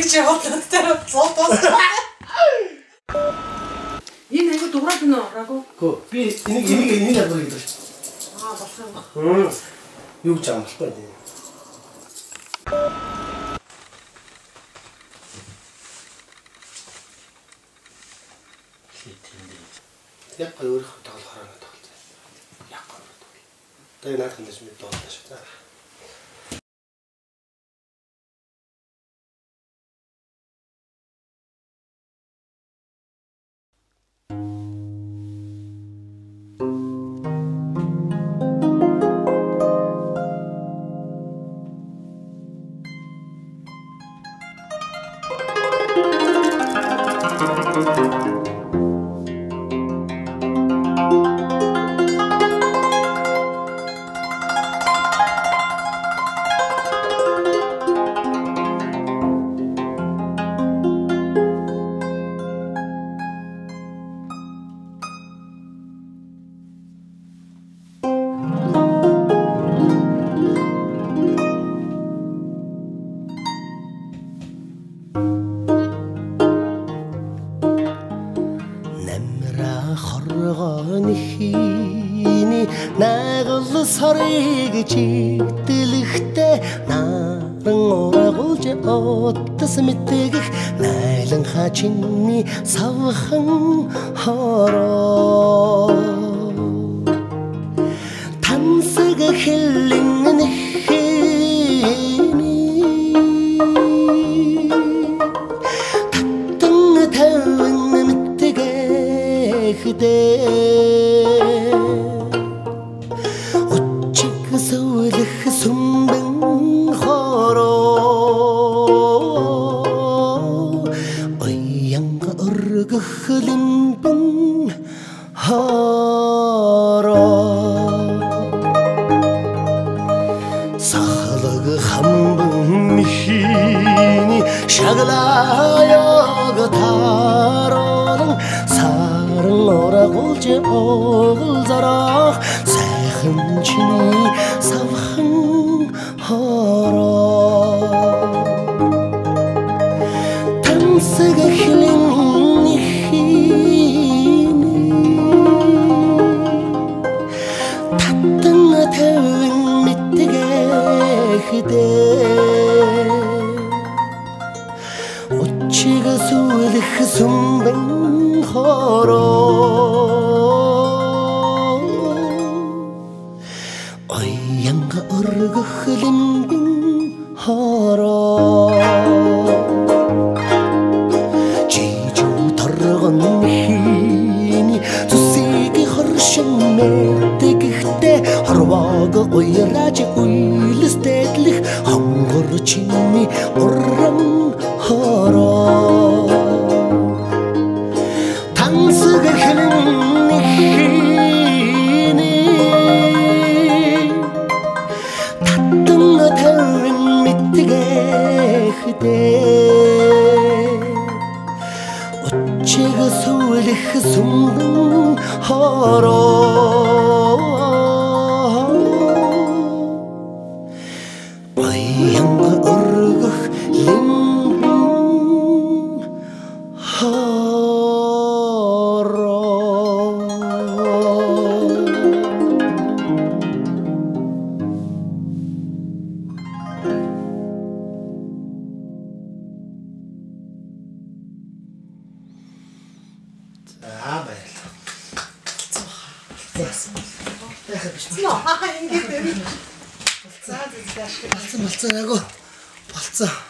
чи хотлоод тэр цоотоос. Энэ айгу дуурайд нөө рагу. Гөө би энийг авах гэдэг. Аа болох юм. Юу ч амлахгүй дээ. Яг өөр хөтөл хараа тоглож. Яг гоо. Тэгээ наадах юм биш мэд дуулаа шүү. За. Sorry чигдэлэхтэй наран урагуулж оттос мэтгэх найлан хачинны савхан хороо тансаг хэлэн нэхэни таттан таван мэтгэхтэй Sumben horo Uyanga urguhlimbun horo Sahlag hambun hini shaglayaga taron Sarın oragulce olzarak Sayhınçini savhın horo Tansıga hilini hini Tattına tevin mittigehde Uçiga sulik sumben horo Uyanga urguhlimbin horo Jiju targan hini Tusigi harshan metegihte Harvaga uyraji uylistedlich Hangur chini urram horo Tansıga hilin hini Tavin mittigehde Uçiga sulik sumbun horo Uyanga urguh limbun horo Яасан. Ингээд болцоо. Болцоо.